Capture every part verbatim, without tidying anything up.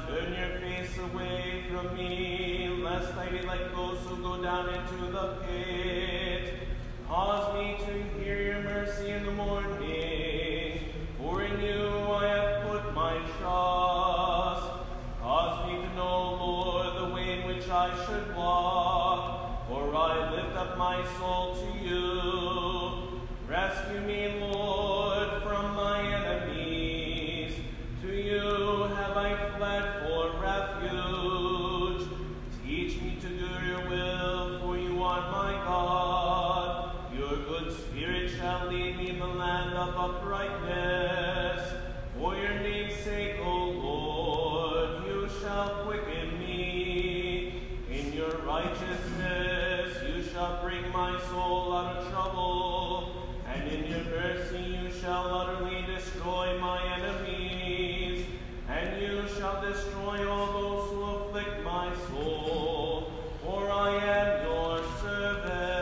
turn your face away from me, lest I be like those who go down into the pit. Cause me to hear your mercy in the morning, for in you I have put my trust. Cause me to know, Lord, the way in which I should walk, for I lift up my soul to you. Rescue me, Lord, from my enemies. To you have I fled for refuge. Teach me to do your will, for you are my God. Your good spirit shall lead me in the land of uprightness. For your name's sake, O Lord, you shall quicken me. In your righteousness you shall bring my soul out of trouble, and in your mercy you shall utterly destroy my enemies, and you shall destroy all those who afflict my soul, for I am your servant.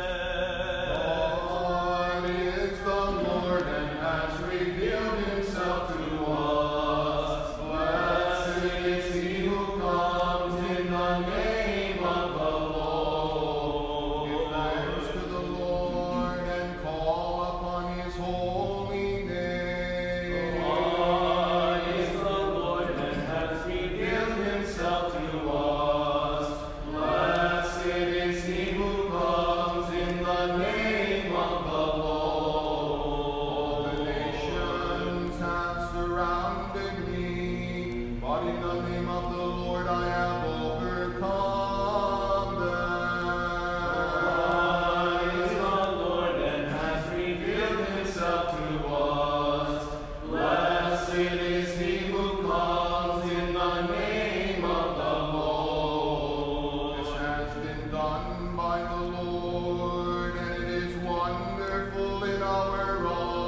God is the Lord and has revealed himself to us. Blessed is he who comes in the name of the Lord. Give thanks to the Lord and call upon his holy name. God is the Lord and has revealed himself to us. Blessed is he who comes in the name of the Lord. All the nations have surrounded me, but in the name of the Lord I have overcome God them. is the Lord and has revealed himself to us. Blessed is he who comes in the name of the Lord. This has been done by the Lord, and it is wonderful in our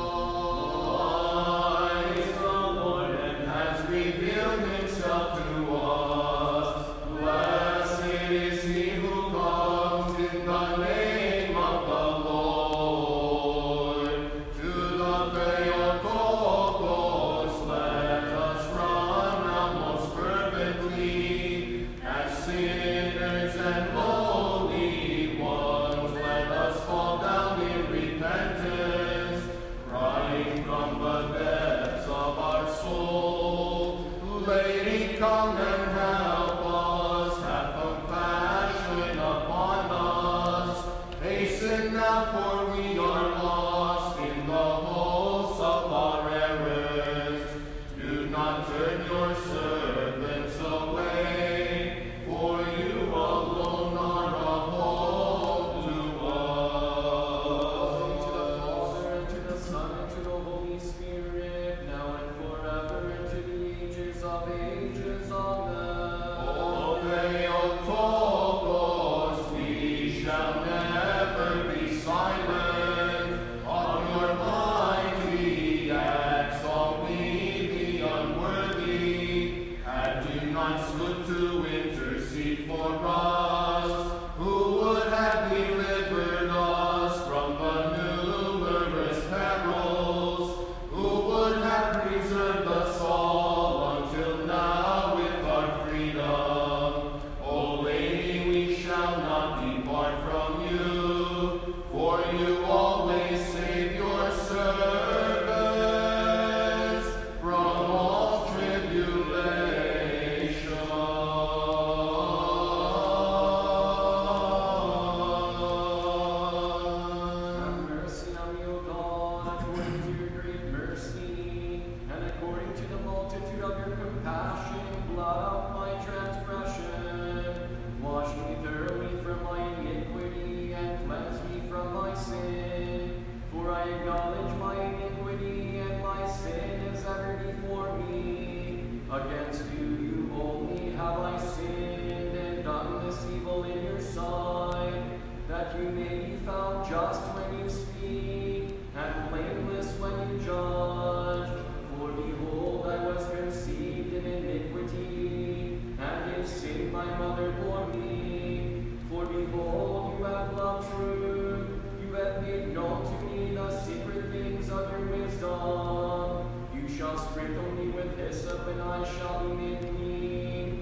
God eyes. is the Lord and has revealed himself to us. Blessed is he who comes in the name of the Lord. To the Theotokos let us run now most fervently. As sinners and lowly ones, let us fall down in repentance, crying from the depths of our soul. Lady, come and help us, have compassion upon us. Hasten now, for we are lost in the hosts of our errors. Do not turn your servants away, for you alone are a hope to us. To the Father, and to the Son, and to the Holy Spirit, now and forever, and to the ages of ages. Amen. O Theotokos, we shall never be silent. On your mighty acts all we, the unworthy, had you not stood to intercede for us, who would have delivered us from the numerous perils, who would have preserved us all until now with our freedom. O Lady, we shall not depart from you, for you always save your servants from all tribulation. Have mercy on me, O God, according to your great mercy, and according to the multitude of your compassion, blot out my transgression. Wash me thoroughly from my iniquity, and cleanse me from my sin. For I acknowledge my iniquity, and my sin is ever before me. Against you, you only have I sinned, and done this evil in your sight, that you may be found just when you speak, and blameless when you judge. For behold, I was conceived in iniquity, and in sin my mother bore me. For behold, you have loved truth, you have made known to me the secret things of your wisdom. You shall sprinkle me with hyssop, and I shall be made clean.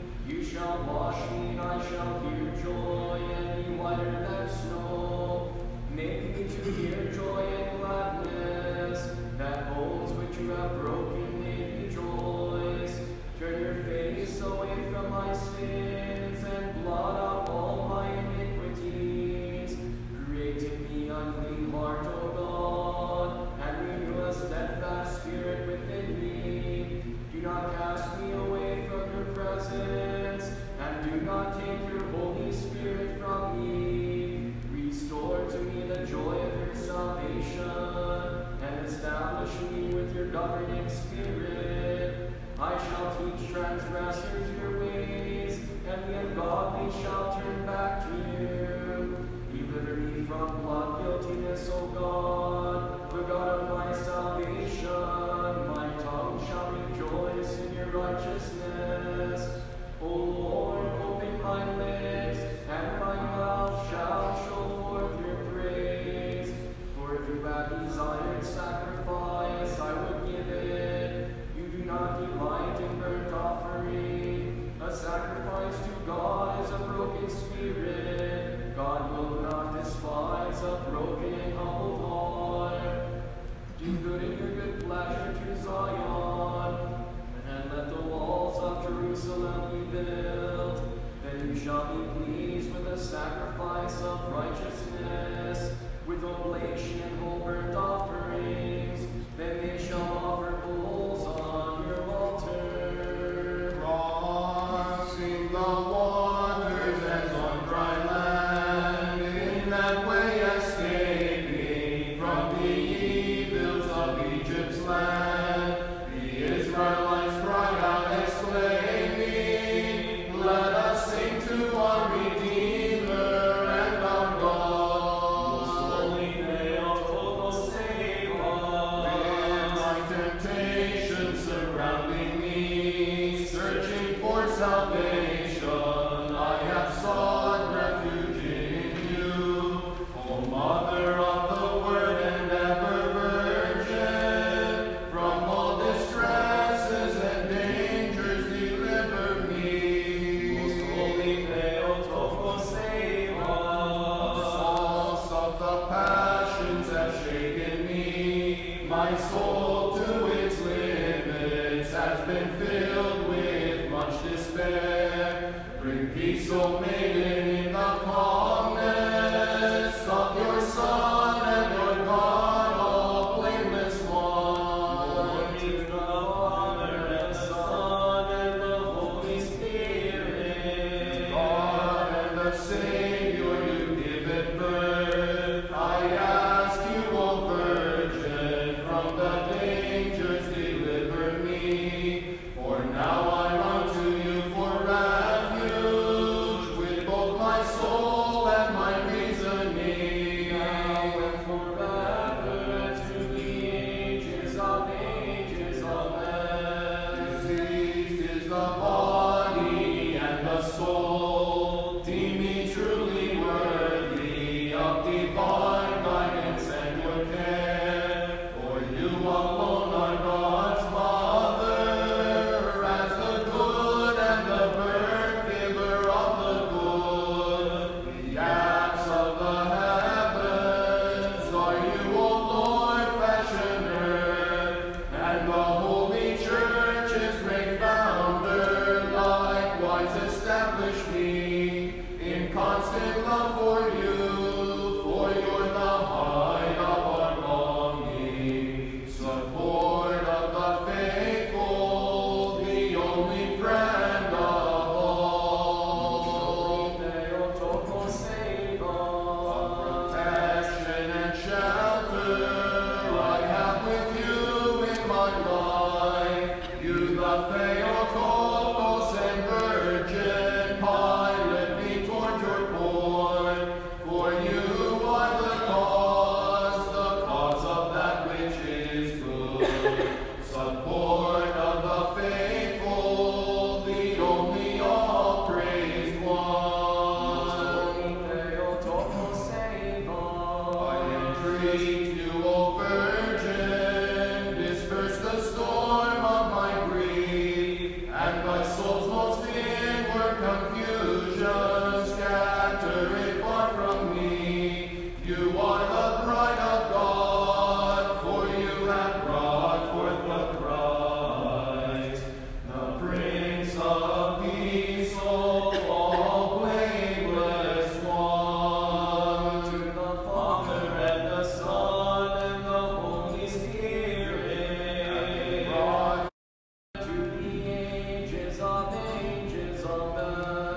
not take your Holy Spirit from me. Restore to me the joy of your salvation, and establish me with your governing spirit. I shall teach transgressors your ways, and the ungodly shall turn back to you. Deliver me from blood guiltiness, O God, the God of my salvation. My tongue shall rejoice in your righteousness. O Lord, open my lips, and my mouth shall show forth your praise. For if you had desired sacrifice, I would give it. You do not delight in burnt offering. A sacrifice to God is a broken spirit. God will not despise a broken and humble heart. Do good in your good pleasure to Zion, and let the walls of Jerusalem be built. Then you shall be pleased with a sacrifice of righteousness, with oblation and whole burnt offerings. Then they shall offer bulls on your altar. Crossing the waters as on dry land, in that way escaping from the evils of Egypt's land, the Israelites cried out, exclaiming, let us sing to our Redeemer and our God. Holy Theotokos, save In my us. temptation surrounding me, searching for salvation, I have sought refuge in you. O Mother of the Word and ever Virgin, from all distresses and dangers deliver me. Most holy Theotokos, save us. Sauce of the passions have shaken me, my soul to its limits has been filled with much despair. Bring peace, O maiden, in the calmness of your Son and your God, all blameless one. Glory to the Father, and the Son, and the Holy Spirit. God and the Savior, you give it birth. I ask you, O Virgin, from the dangers deliver me. For now I run to you for refuge, with both my soul and my reasoning. Now and forever, to the ages of ages. Amen. Diseased is the body and the soul. Deem me truly worthy of divine guidance and your care. For you alone are God's mother, as the good and the birth giver of the good. The acts of the heavens are you, O Lord, fashioner, and the Holy Church is great founder. Likewise establish me in constant love for you, for you're the height of our longing, support of the faithful, the only friend of all. Theotokos, save us. Protection and shelter I have with you in my life. You, the Theotokos and Virgin, pilot me toward your port. For you are the cause, the cause of that which is good. Support of the faithful, the only all-praised one. Holy Theotokos, save I us. entreat you, O Virgin, disperse the storm of my grief, and my soul's most inward confusion scatter it far from me. You are the bride of God, for you have brought forth the Christ, the Prince of Peace, O all blameless one. To the Father, Father, and the Son, and the Holy Spirit. Brought to the ages of ages. Amen.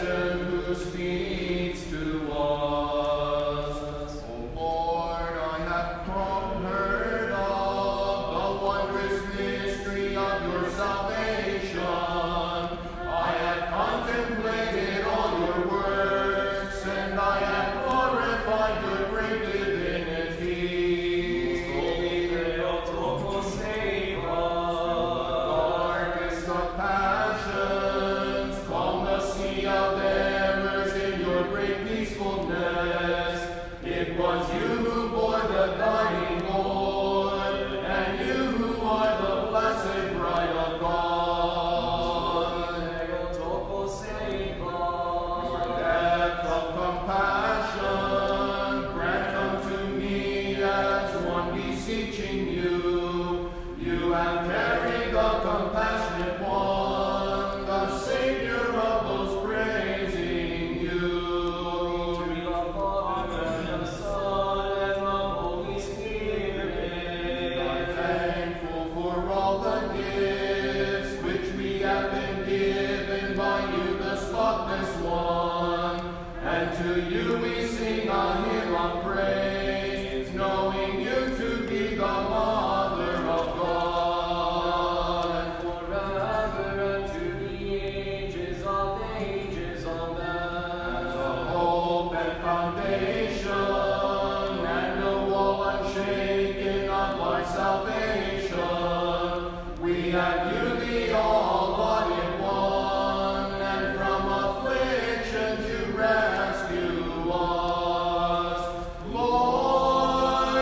intercession who speaks to us. O Lord, I have heard of the wondrous mystery of your salvation. I have contemplated all your works, and I have glorified your great divinity. Holy Theotokos, save us. Darkest of passions, calm the sea of errors in your great peacefulness. It was you who bore the dying Lord, and you who are the blessed bride of God. Theotokos, save us. Depth of compassion, grant unto me as one beseeching you. You have carried the compassionate one, the Savior of those praising you. To the Father, and the Son, and the Holy Spirit. I'm thankful for all the gifts which we have been given by you, the spotless one. And to you we sing a hymn of praise, knowing you to be the Mother of God. Forever and to the ages of ages, As amen. a hope and foundation, and a wall unshaken of our salvation, we have you, the all-bodied one, and from afflictions you rescue us. Lord,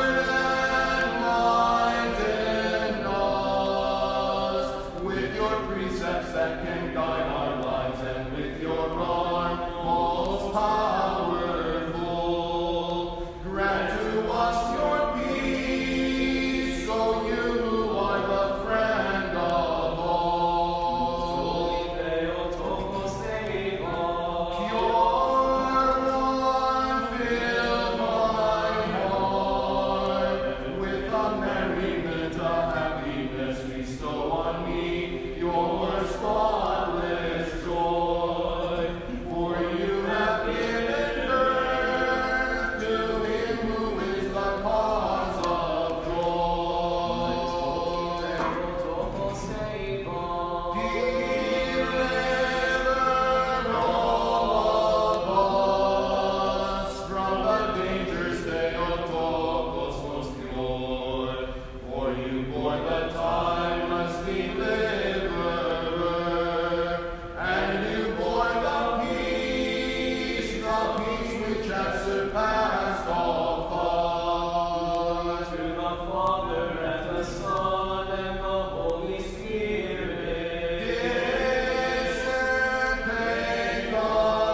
enlighten us with your precepts that can guide our lives, and with your arm most powerful. Grant to us your peace, so you who are the friend of all. Holy Theotokos, save us. Pure one, fill my heart with a merriment, a happiness. Bestow on me your spotless joy. For you have given birth to him who is the cause of joy. Theotokos, save us. Deliver all of us from the dangers Theotokos most pure. For you bore the timeless deliverer, and you bore the peace, the peace which has surpassed all thought. To the Father, and the Son, and the Holy Spirit. Dissipate the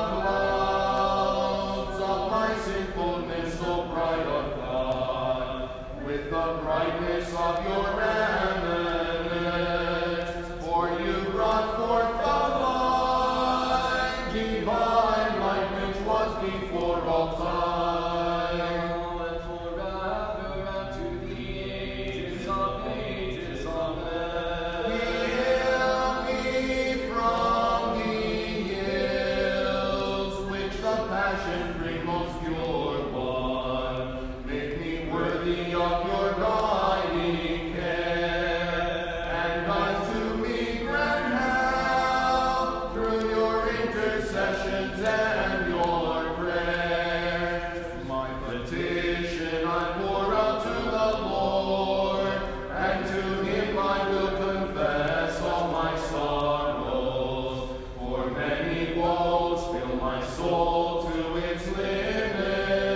clouds of my sinfulness, O bride of God, with the brightness of your eminence. For you brought forth the light, divine light, which was before all time. Now and forever and to the ages of ages, amen. Heal me from the ills which the passion bring, most pure one. Make me worthy of your guiding care, and unto me grant help through your intercessions and your prayer. My petition I pour out to the Lord, and to him I will confess all my sorrows. For many woes fill my soul to its limit,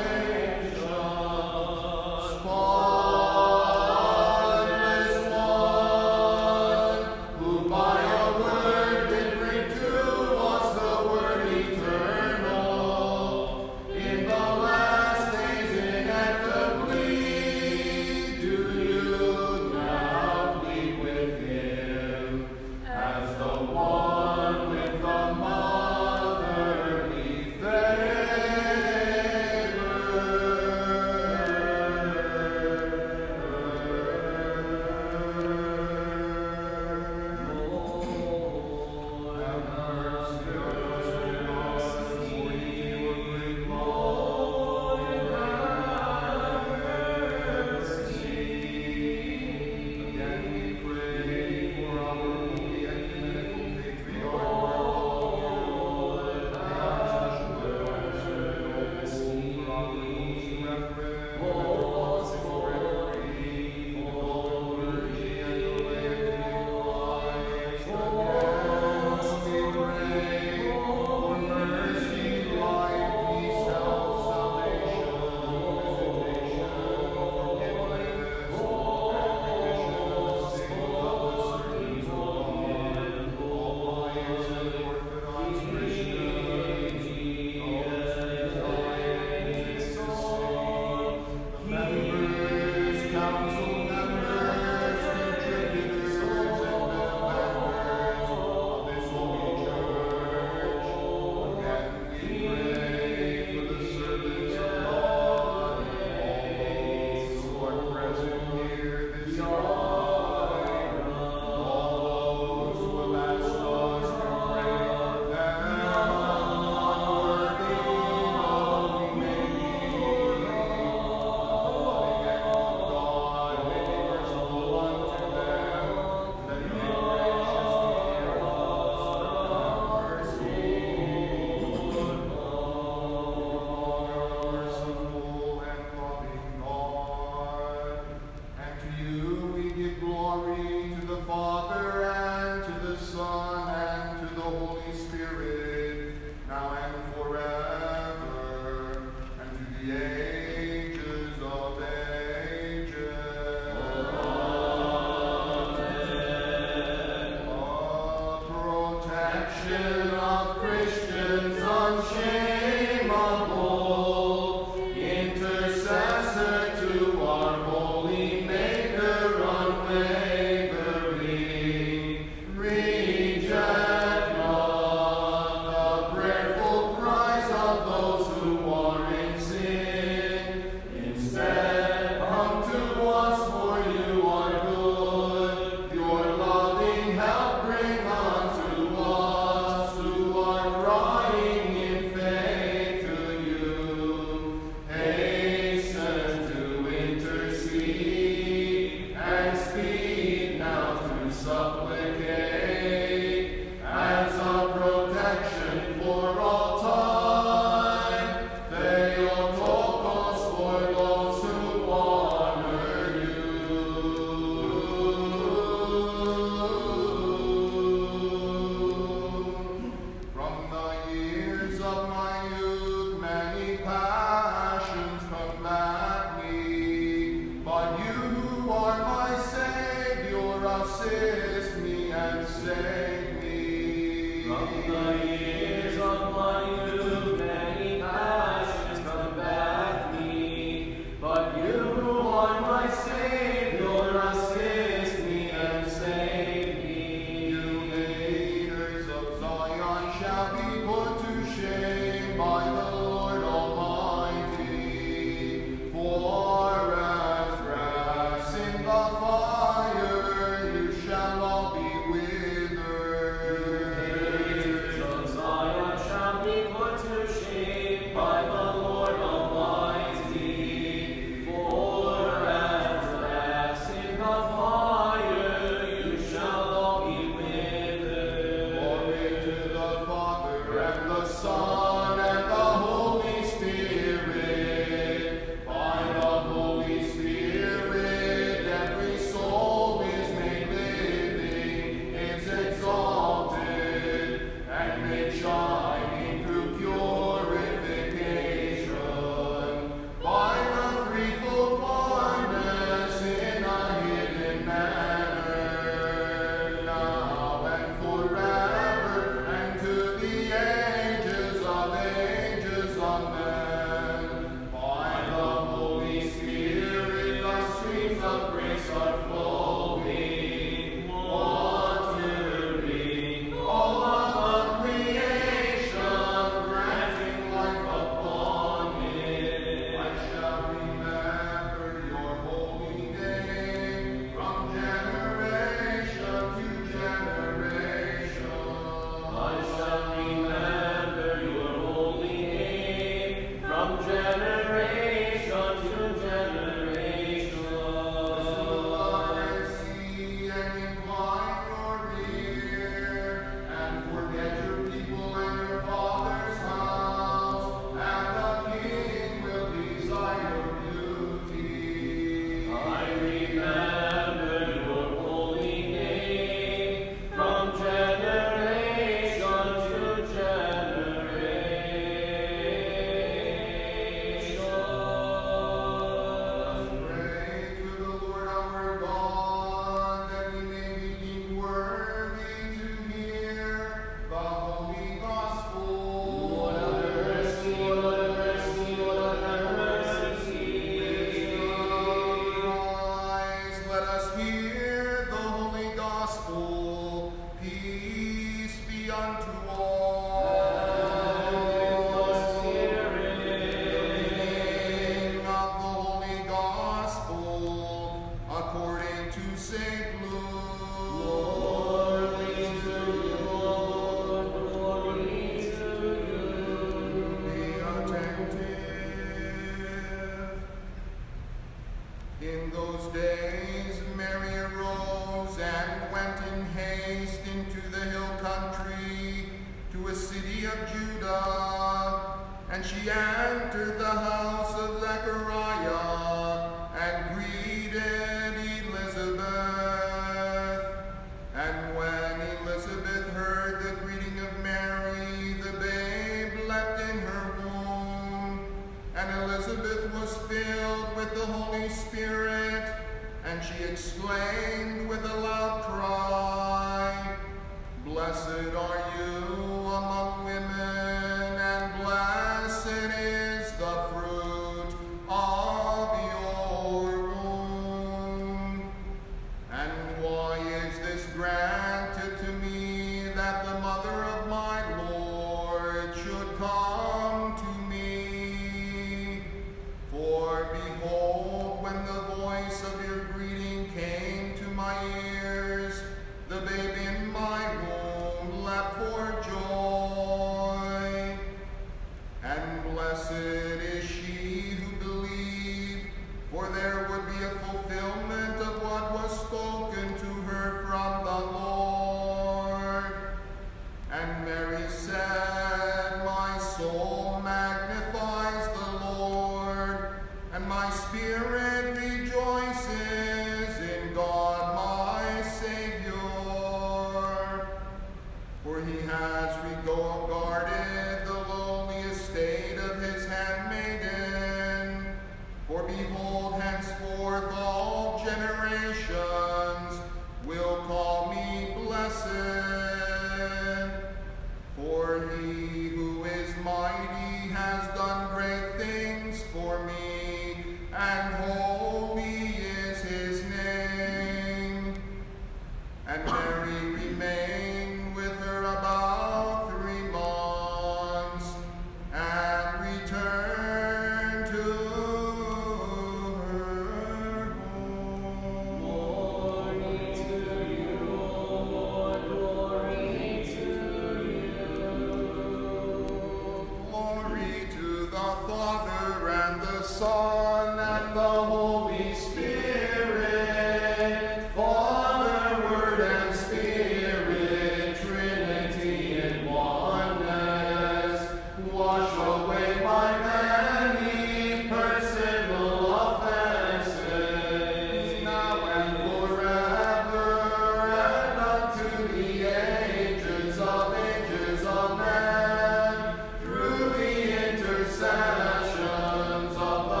Son, and the Holy Spirit, Father, Word, and Spirit, Trinity in oneness, wash away my many personal offenses, now and forever, and unto the ages of ages. Amen. Through the intercessions of the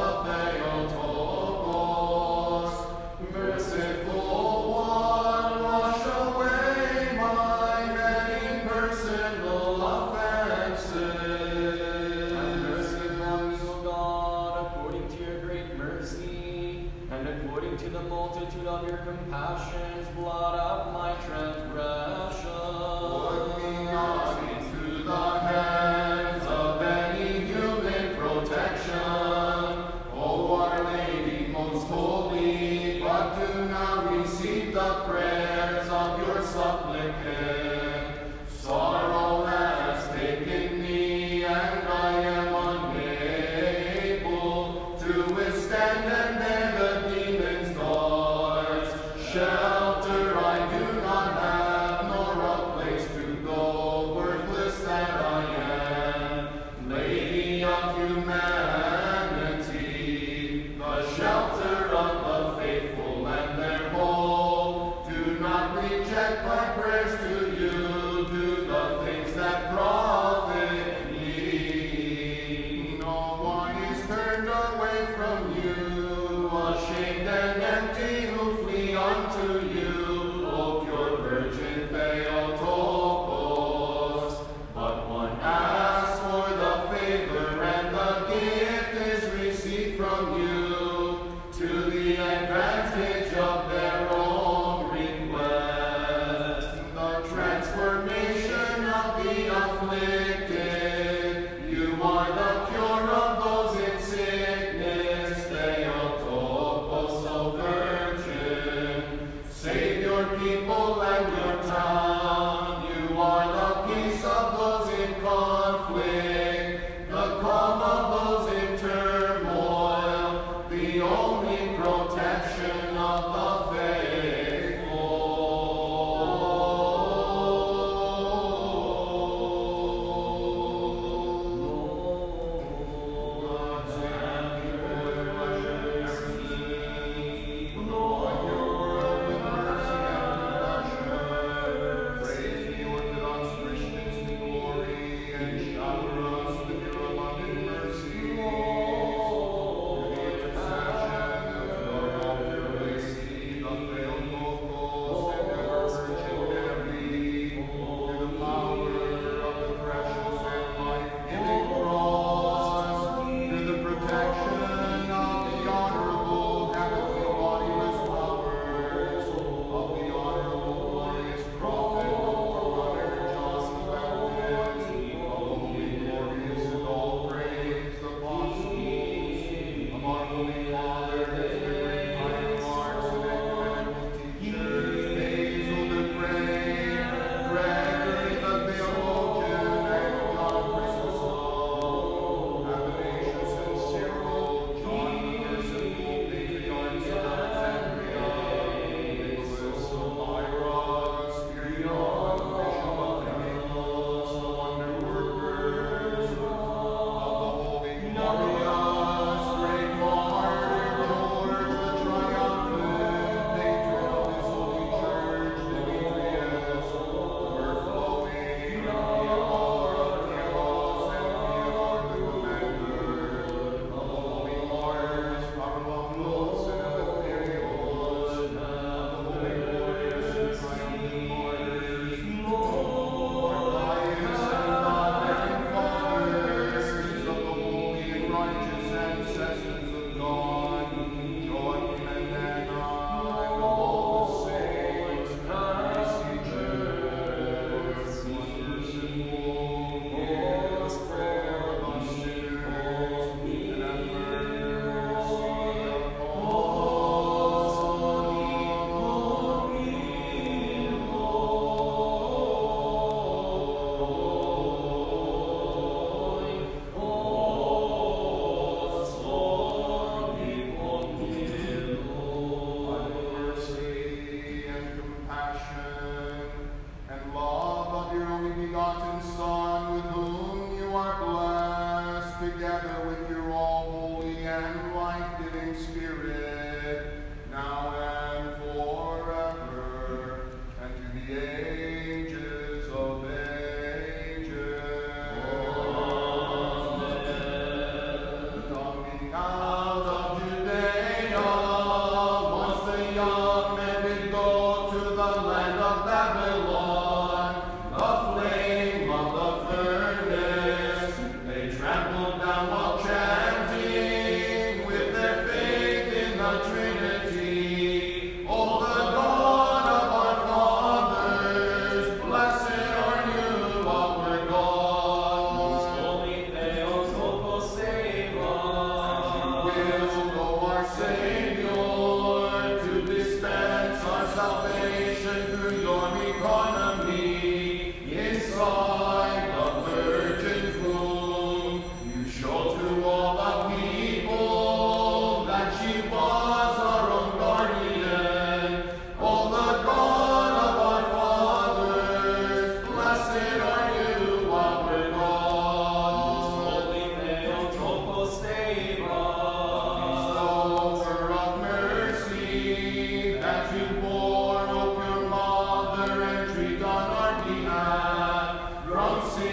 Theotokos, merciful one, wash away my many personal offenses. Have mercy upon me, O God, according to your great mercy, and according to the multitude of your compassions, blot out my transgressions. Put me not into the hands of any human protection, O Our Lady most holy, but do now receive the prayers of your supplicant. Sorrow has taken me, and I am unable to withstand and bear the demon's darts. Shelter I do not have,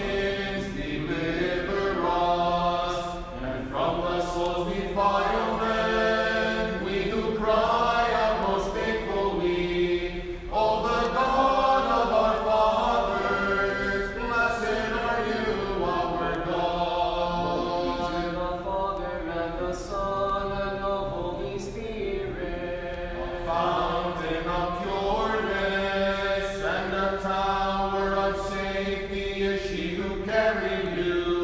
sins deliver us, and from the soul's defilement we do cry out most faithfully. O the God of our fathers, blessed are you, our God. Glory to the Father, and the Son, and the Holy Spirit. Fountain of pureness and a tower of safety is she who carried you.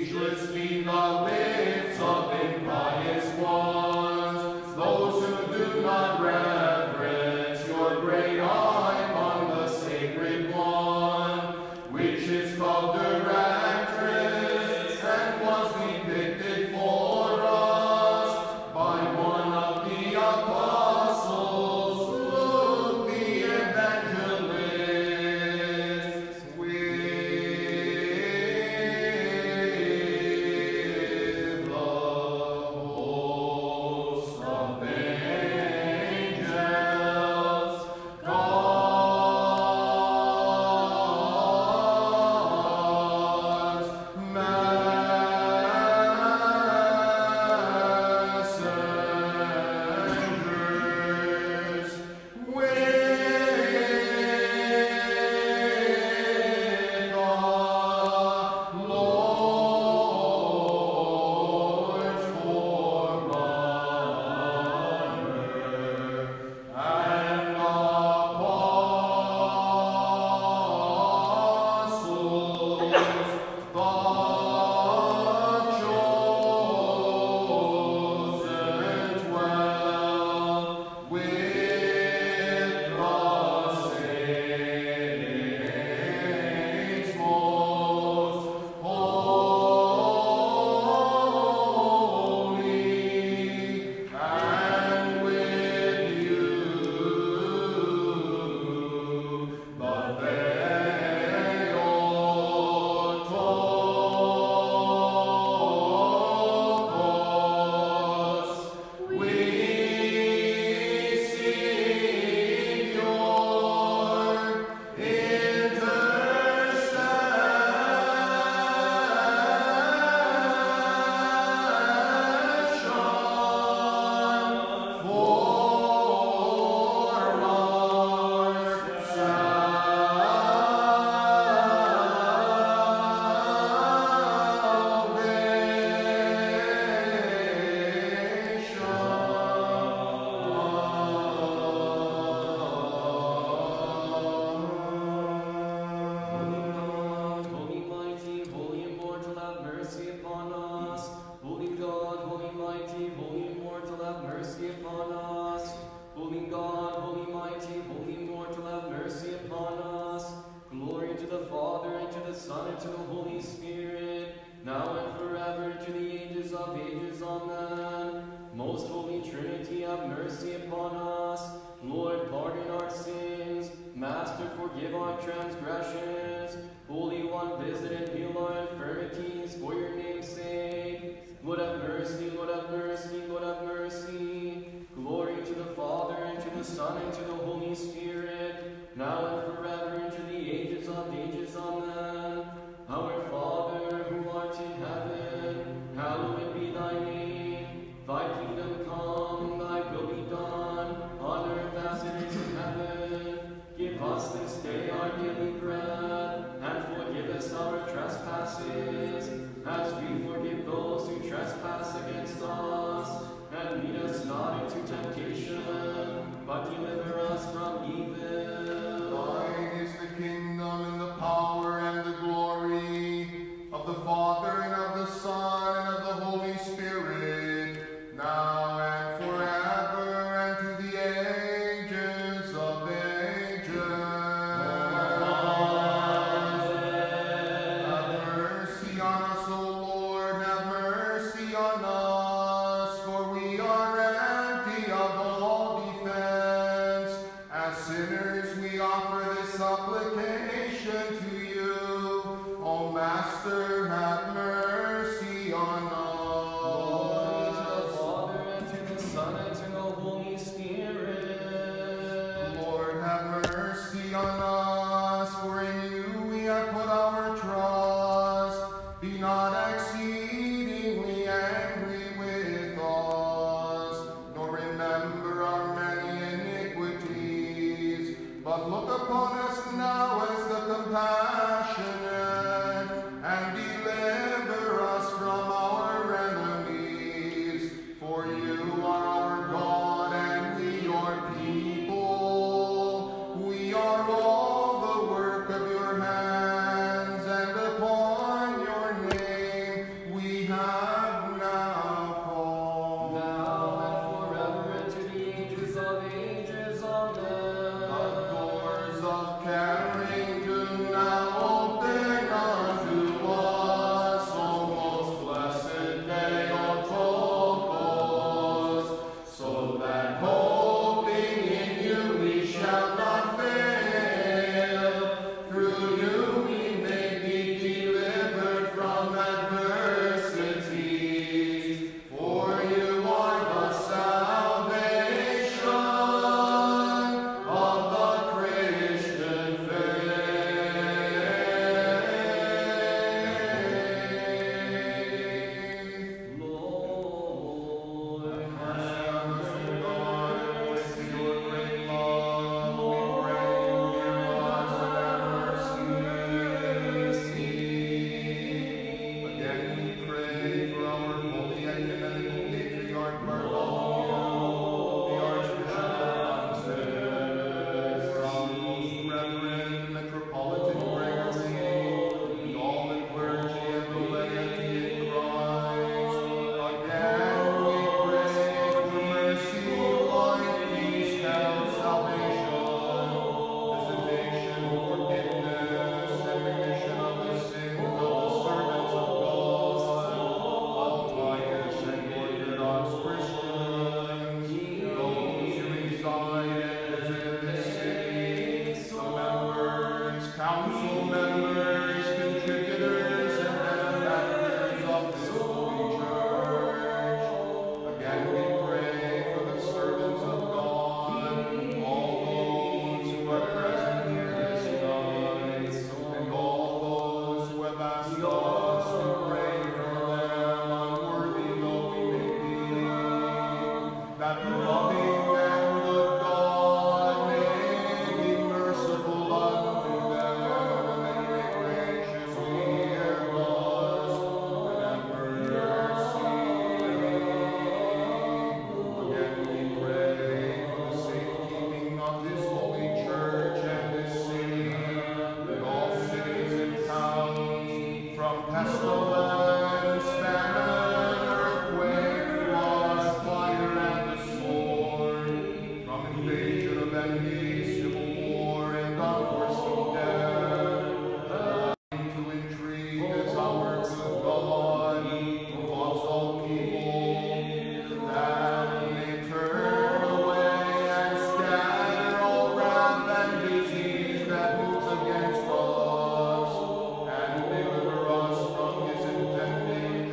speechlessly the lips of impious ones, those who do not reverence your great eye upon the sacred one, which is called directress, and was depicted for us by one of the apostles, Luke the evangelist, with the host of angels, God's messengers, with the Lord's forerunner, and apostles, the chosen twelve, with the saints most holy, and with you, the Theotokos, we seek your intercession for our salvation. Holy mighty, holy immortal, have mercy upon us. Holy God, holy mighty, holy immortal, have mercy upon us. Holy God, holy mighty, holy immortal, have mercy upon us. Glory to the Father, and to the Son, and to the Holy Spirit, now and forever, to the ages of ages. Amen. Most Holy Trinity, have mercy upon us. Lord, pardon our sins. Master, forgive our transgressions. Holy One, visit and heal our infirmities for your name's sake. Lord have mercy, Lord have mercy, Lord have mercy. Glory to the Father, and to the Son, and to the Holy Spirit, now and forever, and to the ages of ages. Amen. Our Father, who art in heaven, hallowed be thy name. Thy kingdom come, thy will be done, on earth as it is in heaven. Give us this day our daily bread, and forgive us our trespasses, as we forgive those who trespass against us. And lead us not into temptation, but deliver us from evil. Thine is the kingdom, and the power, and the glory, of the Father, and of the Son, and of the Holy Spirit, now and forever, and to the ages of ages. Have mercy on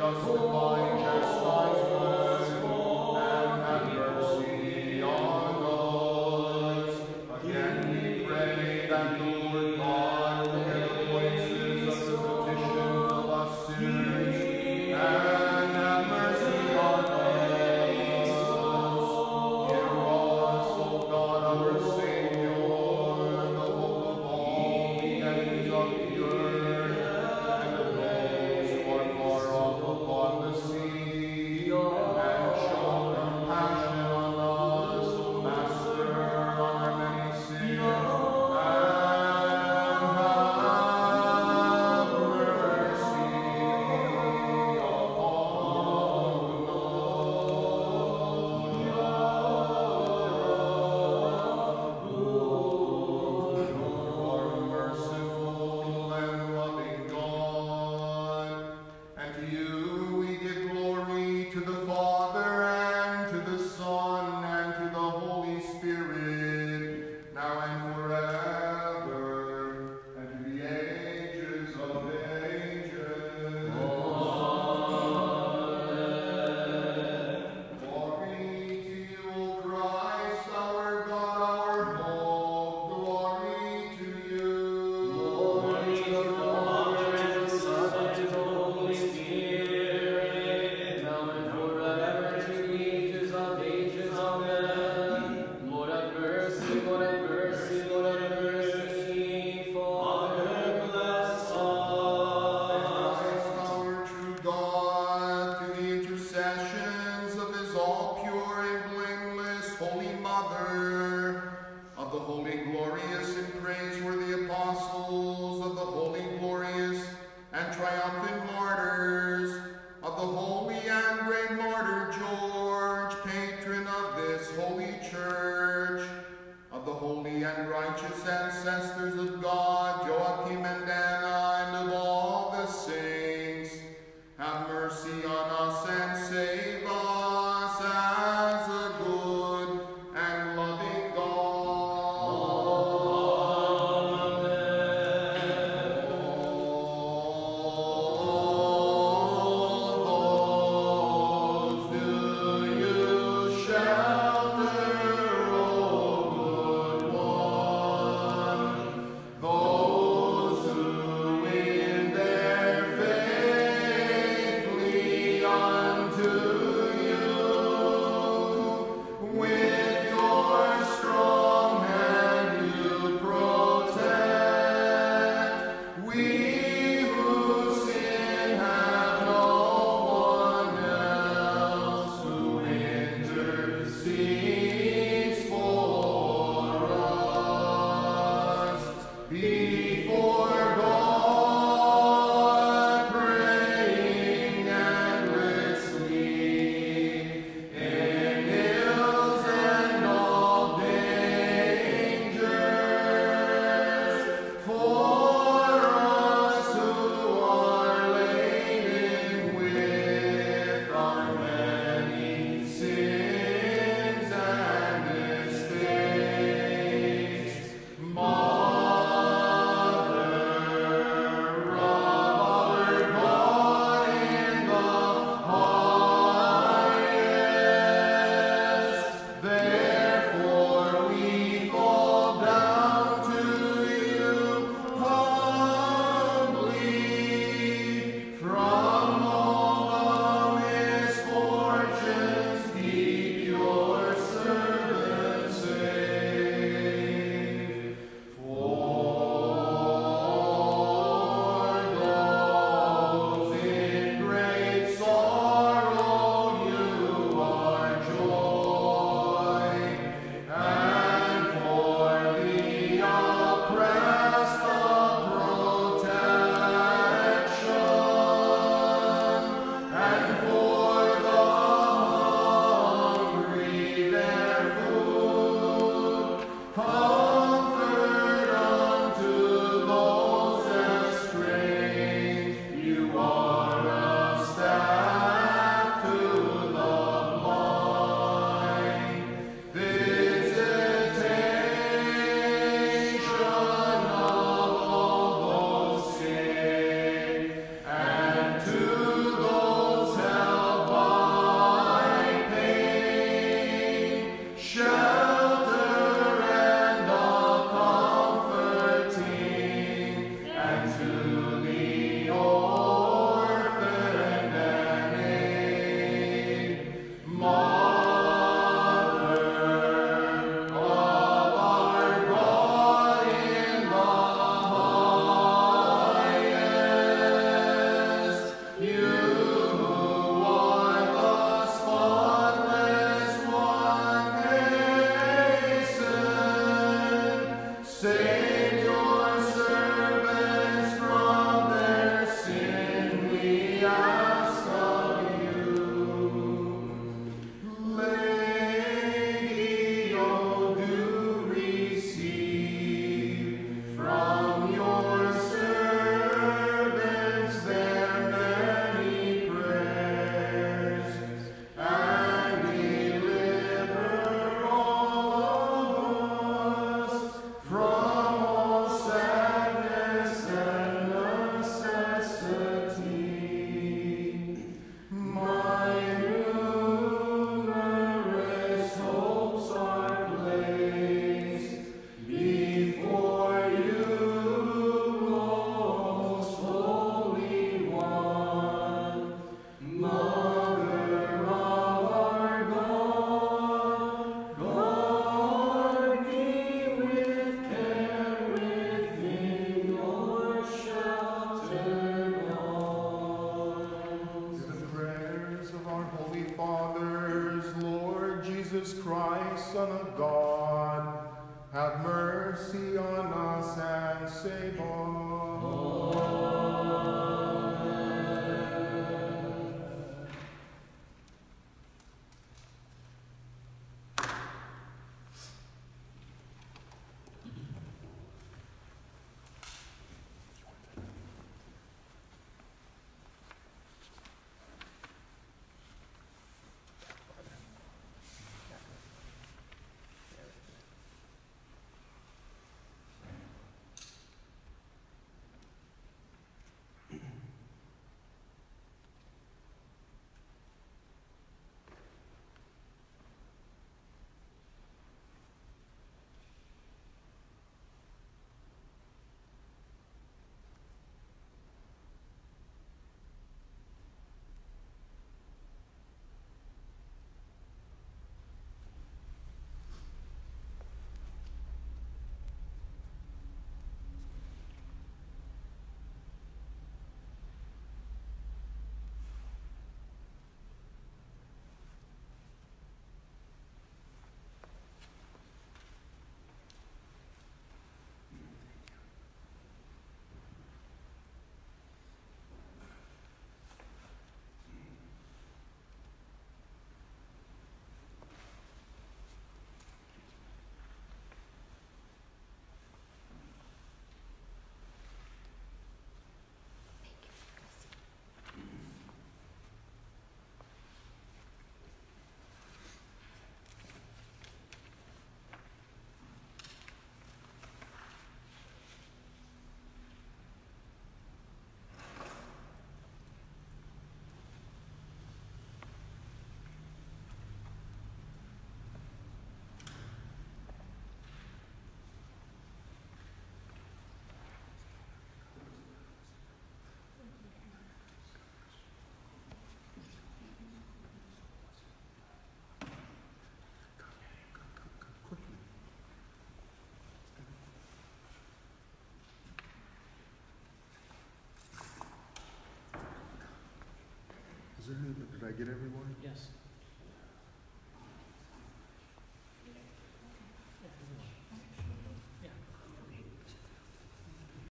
Those who in their faith lean on our holy fathers, Lord Jesus Christ, Son of God, have mercy on us and save us. Is there any, did I get everyone? Yes.